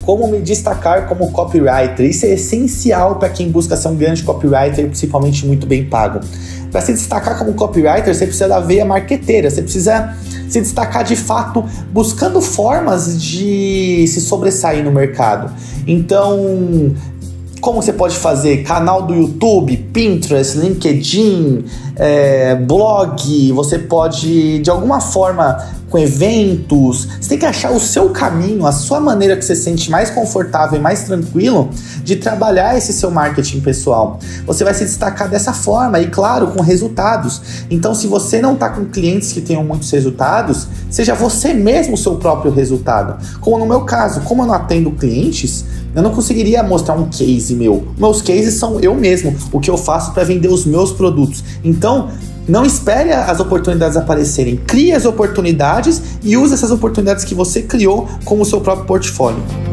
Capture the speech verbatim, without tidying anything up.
como me destacar como copywriter. Isso é essencial para quem busca ser um grande copywriter, principalmente muito bem pago. Para se destacar como copywriter, você precisa da veia marqueteira, você precisa se destacar de fato buscando formas de se sobressair no mercado. Então, como você pode fazer? Canal do YouTube, Pinterest, LinkedIn, é, blog, você pode, de alguma forma, com eventos, você tem que achar o seu caminho, a sua maneira que você se sente mais confortável e mais tranquilo de trabalhar esse seu marketing pessoal. Você vai se destacar dessa forma e, claro, com resultados. Então, se você não está com clientes que tenham muitos resultados, seja você mesmo o seu próprio resultado. Como no meu caso, como eu não atendo clientes, eu não conseguiria mostrar um case meu. Meus cases são eu mesmo, o que eu faço para vender os meus produtos. Então, não espere as oportunidades aparecerem. Crie as oportunidades e use essas oportunidades que você criou como o seu próprio portfólio.